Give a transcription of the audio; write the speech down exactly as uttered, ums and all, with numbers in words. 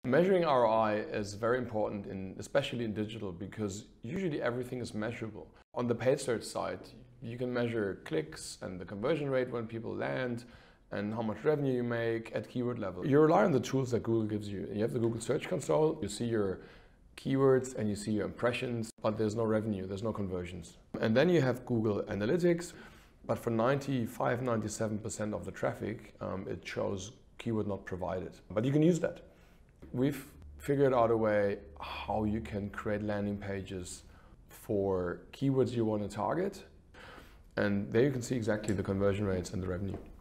Measuring R O I is very important, in, especially in digital, because usually everything is measurable. On the paid search side, you can measure clicks and the conversion rate when people land and how much revenue you make at keyword level. You rely on the tools that Google gives you. You have the Google Search Console, you see your keywords and you see your impressions, but there's no revenue, there's no conversions. And then you have Google Analytics, but for ninety-five, ninety-seven percent of the traffic, um, it shows keyword not provided. But you can use that. We've figured out a way how you can create landing pages for keywords you want to target. And there you can see exactly the conversion rates and the revenue.